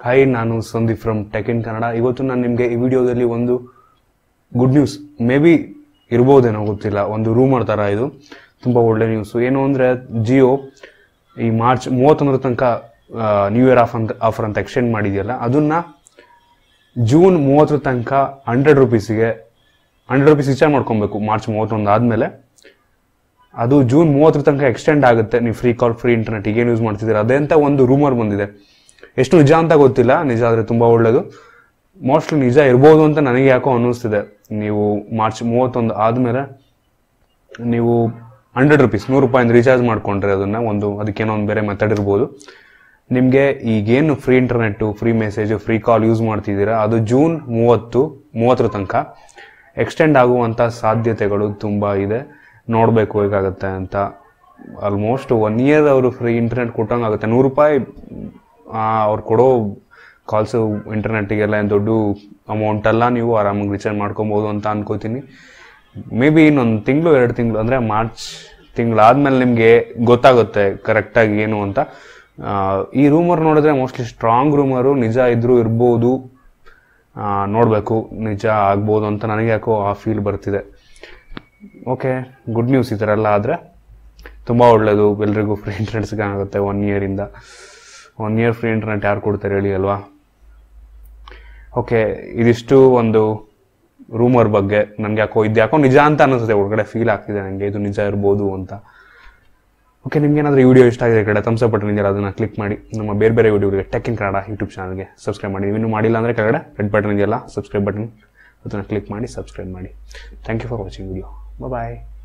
Hi, ನಾನು Sandeep from tech in Kannada. ಇವತ್ತು ನಾನು ನಿಮಗೆ ಈ ವಿಡಿಯೋದಲ್ಲಿ ಒಂದು ಗುಡ್ ನ್ಯೂಸ್, ಮೇ ಬಿ ಇರ್ಬೋದೇನೋ ಗೊತ್ತಿಲ್ಲ, ಒಂದು ರೂಮರ್ ಥರ ಇದು ತುಂಬ ಒಳ್ಳೆ ನ್ಯೂಸು. ಏನು ಅಂದರೆ ಜಿಯೋ ಈ ಮಾರ್ಚ್ 31 ತನಕ ನ್ಯೂ ಇಯರ್ ಆಫರ್ ಅಂತ ಎಕ್ಸ್ಟೆಂಡ್ ಮಾಡಿದೆಯಲ್ಲ, ಅದನ್ನು ಜೂನ್ 30 ತನಕ 100 ರೂಪೀಸಿಗೆ 100 ರೂಪೀಸ್ ರಿಚಾರ್ಜ್ ಮಾಡ್ಕೊಬೇಕು. ಮಾರ್ಚ್ 31 ಆದಮೇಲೆ ಅದು ಜೂನ್ 30 ತನಕ ಎಕ್ಸ್ಟೆಂಡ್ ಆಗುತ್ತೆ. ನೀವು ಫ್ರೀ ಕಾಲ್, ಫ್ರೀ ಇಂಟರ್ನೆಟ್ ಈಗೇನು ಯೂಸ್ ಮಾಡ್ತಿದ್ದೀರಾ ಅದೇ ಅಂತ ಒಂದು ರೂಮರ್ ಬಂದಿದೆ. ಎಷ್ಟು ನಿಜ ಅಂತ ಗೊತ್ತಿಲ್ಲ, ನಿಜ ಆದರೆ ತುಂಬ ಒಳ್ಳೆಯದು. ಮೋಸ್ಟ್ಲಿ ನಿಜ ಇರ್ಬೋದು ಅಂತ ನನಗೆ ಯಾಕೋ ಅನ್ನಿಸ್ತಿದೆ. ನೀವು ಮಾರ್ಚ್ 31 ಆದಮೇಲೆ ನೀವು 100 ರೂಪೀಸ್, 100 ರೂಪಾಯಿಂದ ರೀಚಾರ್ಜ್ ಮಾಡ್ಕೊಂಡ್ರೆ ಅದಕ್ಕೇನೋ ಒಂದು ಬೇರೆ ಮೆಥಡ್ ಇರ್ಬೋದು. ನಿಮಗೆ ಈಗೇನು free internet, free message, free call use ಮಾಡ್ತಿದ್ದೀರಾ ಅದು ಜೂನ್ 30 ತನಕ ಎಕ್ಸ್ಟೆಂಡ್ ಆಗುವಂಥ ಸಾಧ್ಯತೆಗಳು ತುಂಬ ಇದೆ. ನೋಡಬೇಕು ಹೇಗಾಗುತ್ತೆ ಅಂತ. ಆಲ್ಮೋಸ್ಟ್ 1 ಇಯರ್ ಅವರು ಫ್ರೀ ಇಂಟರ್ನೆಟ್ ಕೊಟ್ಟಂಗಾಗುತ್ತೆ. 100 ರೂಪಾಯಿ ಅವ್ರು ಕೊಡೋ ಕಾಲ್ಸು ಇಂಟರ್ನೆಟ್ಟಿಗೆಲ್ಲ ಏನು ದೊಡ್ಡ ಅಮೌಂಟ್ ಅಲ್ಲ. ನೀವು ಆರಾಮಾಗಿ ರಿಚಾರ್ಜ್ ಮಾಡ್ಕೊಬೋದು ಅಂತ ಅನ್ಕೋತೀನಿ. ಮೇ ಬಿ ಇನ್ನೊಂದು ತಿಂಗಳು 2 ತಿಂಗಳು ಅಂದರೆ ಮಾರ್ಚ್ ತಿಂಗಳಾದ್ಮೇಲೆ ನಿಮಗೆ ಗೊತ್ತಾಗುತ್ತೆ ಕರೆಕ್ಟಾಗಿ ಏನು ಅಂತ. ಈ ರೂಮರ್ ನೋಡಿದ್ರೆ ಮೋಸ್ಟ್ಲಿ ಸ್ಟ್ರಾಂಗ್ ರೂಮರು, ನಿಜ ಇದ್ರೂ ಇರ್ಬೋದು. ನೋಡಬೇಕು, ನಿಜ ಆಗ್ಬೋದು ಅಂತ ನನಗೆ ಯಾಕೋ ಆ ಫೀಲ್ ಬರ್ತಿದೆ. ಓಕೆ, ಗುಡ್ ನ್ಯೂಸ್ ಈ ಥರ ಎಲ್ಲ ಆದರೆ ತುಂಬ ಒಳ್ಳೆಯದು. ಎಲ್ರಿಗೂ ಫ್ರೀ ಇಂಟರ್ನೆಟ್ ಸಿಗೋಂಗಾಗುತ್ತೆ 1 ಇಯರಿಂದ. 1 ಇಯರ್ ಫ್ರೀ ಇಂಟರ್ನೆಟ್ ಯಾರು ಕೊಡ್ತಾರೆ ಹೇಳಿ ಅಲ್ವಾ? ಓಕೆ, ಇದಿಷ್ಟು ಒಂದು ರೂಮರ್ ಬಗ್ಗೆ. ನನಗೆ ಯಾಕೋ ನಿಜ ಅಂತ ಅನ್ನಿಸುತ್ತೆ, ಒಳಗಡೆ ಫೀಲ್ ಆಗ್ತಿದೆ ನನಗೆ ಇದು ನಿಜ ಇರ್ಬೋದು ಅಂತ. ಓಕೆ, ನಿಮ್ಗೇನಾದರೂ ಈ ವಿಡಿಯೋ ಇಷ್ಟ ಆಗಿದೆ ಕಡೆ ಥಮ್ಸ್ ಅಪ್ ಬಟನ್ ಇದೆಯಲ್ಲ, ಅದನ್ನು ಕ್ಲಿಕ್ ಮಾಡಿ ನಮ್ಮ ಬೇರೆ ವಿಡಿಯೋಗಳಿಗೆ ಟೆಕ್ ಇನ್ ಕನ್ನಡ ಯೂಟ್ಯೂಬ್ ಚಾನಲ್ಗೆ ಸಬ್ಸ್ಕ್ರೈಬ್ ಮಾಡಿ. ಇನ್ನೂ ಮಾಡಿಲ್ಲ ಅಂದರೆ ಕೆಳಗಡೆ ರೆಡ್ ಬಟನ್ ಇದೆಯಲ್ಲ, ಸಬ್ಸ್ಕ್ರೈಬ್ ಬಟನ್, ಅದನ್ನು ಕ್ಲಿಕ್ ಮಾಡಿ ಸಬ್ಸ್ಕ್ರೈಬ್ ಮಾಡಿ. Thank you for watching video. Bye.